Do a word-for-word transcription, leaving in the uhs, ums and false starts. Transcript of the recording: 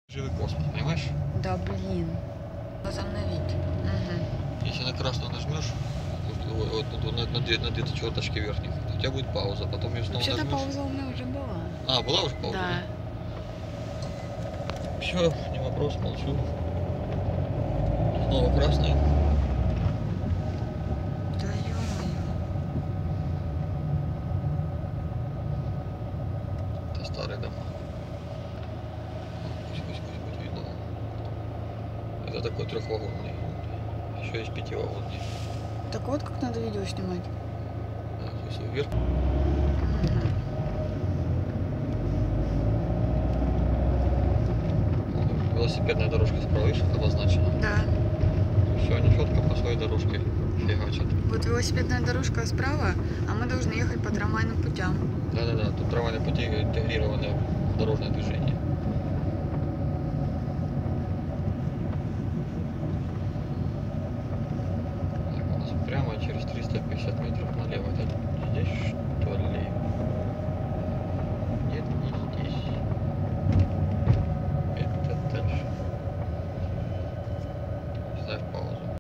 Живый космос, понимаешь? Да блин. Возобновить. Угу. Если на красную нажмешь, вот, вот, вот на, на, две, на две черточки верхних, у тебя будет пауза, потом ее снова Вообще-то нажмешь. пауза у меня уже была. А, была уже пауза? Да. Все, не вопрос, молчу. Снова красный. Да ё-моё. Это старые дома. Пусть, пусть, пусть будет видно. Это такой трехвагонный. Еще есть пятивагонный. Так вот как надо видео снимать. Да, если вверх. Угу. Велосипедная дорожка справа, видишь, обозначена. Да. Все, они четко по своей дорожке фигачат. Вот велосипедная дорожка справа, а мы должны ехать по трамвайным путям. Да-да-да, тут трамвайные пути интегрированы в дорожное движение. Так, у нас прямо через триста пятьдесят метров налево. Это